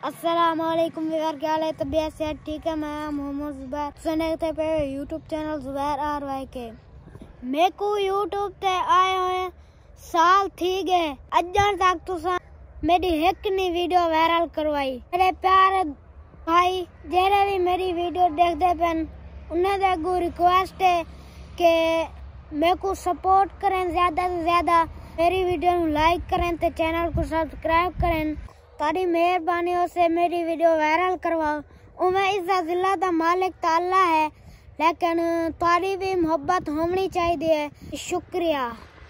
अस्सलामुअलैकुम व्यूअर, क्या हाल है? तबीयत से ठीक है? मैं मोहम्मद जुबैर सुने थे पे यूट्यूब चैनल जुबैर RY के। मैं को यूट्यूब ते आए हुए साल थी गए अजन तक तुसा मेरी एक नी वीडियो वायरल करवाई। मेरे प्यारे भाई जेरे भी मेरी वीडियो देखते पेन उन्हें देखो रिक्वेस्ट है कि मेरे को सपोर्ट करें, ज्यादा से ज्यादा मेरी वीडियो को लाइक करें ते चैनल को सब्सक्राइब करें। तारी मेहरबानियों से मेरी वीडियो वायरल करवाओ। उमें इज्जत जिला दा मालिक तो अल्लाह है, लेकिन तारी भी मोहब्बत होनी चाहिए। शुक्रिया।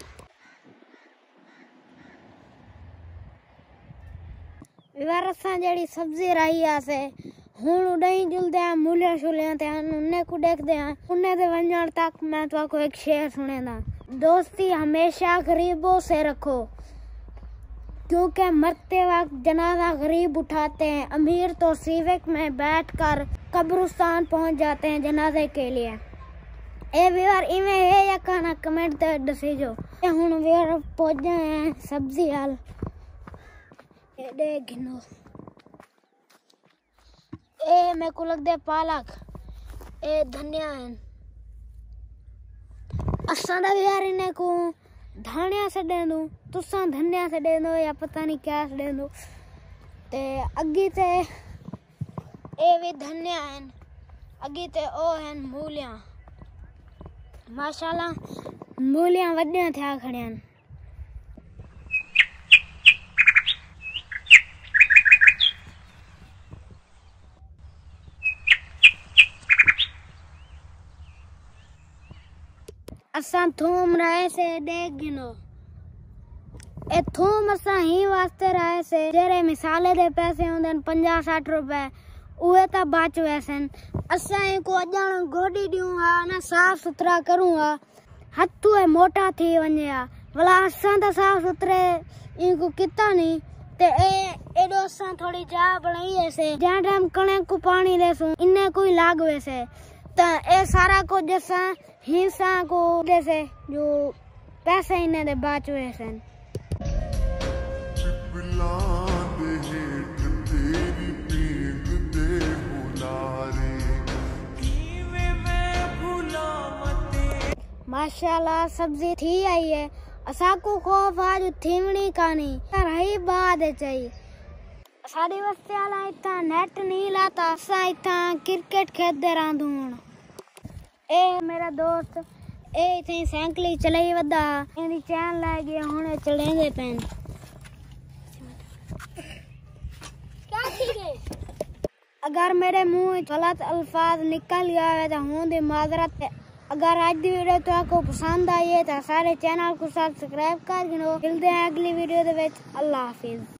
जी सब्जी रही आसे हूँ उड़ई जुलते हैं मूलिया शुलिया उन्हें को देखते हैं उन्हें से वंजन तक मैं तो एक शेर सुनेदा। दोस्ती हमेशा गरीबों से रखो, क्योंकि मरते वक्त जनाजा गरीब उठाते हैं, अमीर तो सिविक में बैठकर कब्रिस्तान पहुंच जाते हैं जनाजे के लिए। ए व्यूअर इवें है या खाना कमेंट ते दसीजो। हुन व्यूअर पहुंच गए हैं सब्जी हाल गिनो। ए मेरे को लग दे पालक ए धनिया है असा व्यूअर इन्हें को धनिया से दे दूं, तुसा धनिया से दे दो या पता नहीं क्या से दे दो। ते अगी ते ए भी धनिया है, अगी ते ओ है मूलियां। माशाल्लाह मूलियां वड्डियां थिया खड़ियां। असा थूम रहे से देख गिनो। ए थूम असा ही वास्ते रहे से जेरे मिसाले दे पैसे होंदे 50-60 रुपए उहे ता बच वैसन। असा को अजान गोडी दूंगा ना साफ सुथरा करूंगा, हथू है मोटा थी वन्या भला असा ता साफ सुथरे इनको किता नहीं ते एडो असा थोड़ी चाह बनाई ऐसे जहां टाइम कणे को पानी लेसू इन्ने कोई लाग वैसे ता ए सारा को जैसा हिस्सा को जैसे जो पैसे इन्हें दे बाच वैसे। माशाल्लाह सब्जी थी आई है। असा को खौफ आज थीवनी कानी रही बात चाहिए। साड़ी वस्ते वाला इतना नेट नहीं लाता, असा इतना क्रिकेट खेलते रहूं। ए मेरा दोस्त ए इतनी साइकिल चलाई वदा इनकी चैन ला गया हुने चलेंगे पेन क्या ठीक है। अगर मेरे मुंह गलत अल्फाज निकल गया है तो हूं दी माजरत है। अगर आज की वीडियो तो आपको पसंद आई है तो सारे चैनल को सब्सक्राइब कर गिनो। मिलते हैं अगली वीडियो दे विच। अल्लाह हाफिज।